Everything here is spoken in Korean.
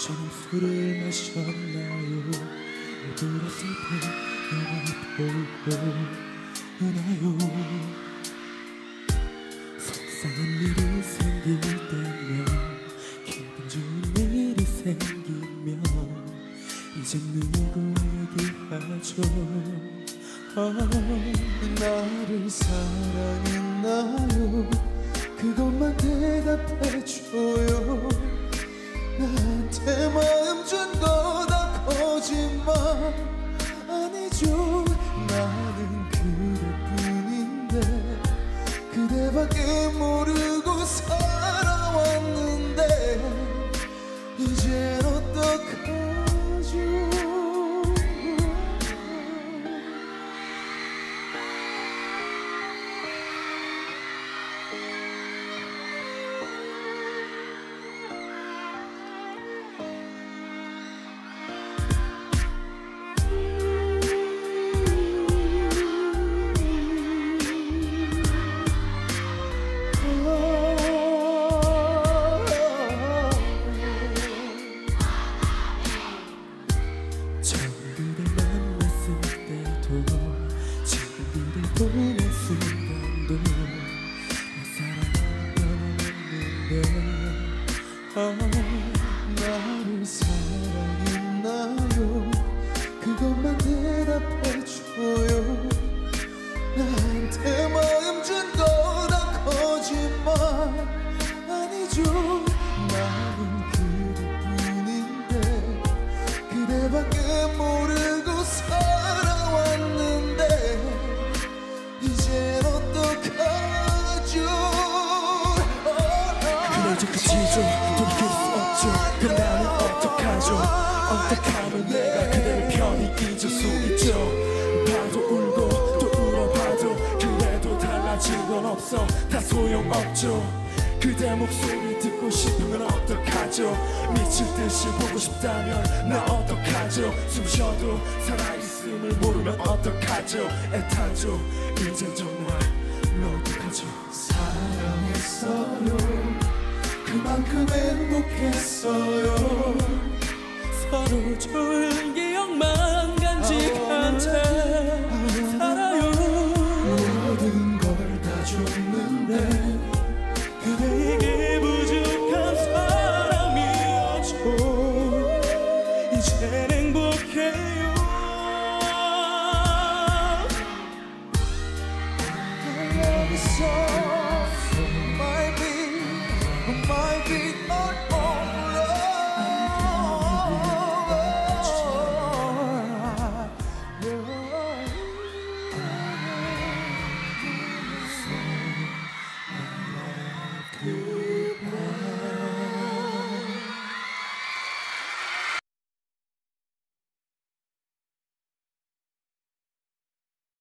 저는 술을 마셨나요? 돌았을 때 영원히 보고 오나요? 속상한 일이 생길 때면 기분 좋은 일이 생기면 이제 누구에게 하죠? 나를 사랑했나요? 그것만 대답해줘요. 나한테 마음 준 거 다 거짓말 아니죠? 나는 그대뿐인데 그대밖에 모르고 살아왔는데 이젠 어떡하죠? 보는 순간도 내 사랑은 변했는데 나를 사랑했나요? 그것만 대답해줘요. 나한테 마음 준 거 다 거짓말 아니죠? 나는 그대뿐인데 그대밖에 모르고 살아왔는데 이젠 어떡하죠? 그래 이제 끝이죠. 돌이킬 수 없죠. 그럼 나는 어떡하죠? 어떡하면 내가 그대를 편히 잊을 수 있죠? 봐도 울고 또 울어봐도 그래도 달라진 건 없어. 다 소용없죠. 그대 목소리 듣고 싶으면 어떡하죠? 미칠 듯이 보고 싶다면 나 어떡하죠? 숨 쉬어도 살아있음을 모르면 어떡하죠? 애타죠. 이젠 정말 나 어떡하죠? 사랑했어요. 그만큼 행복했어요.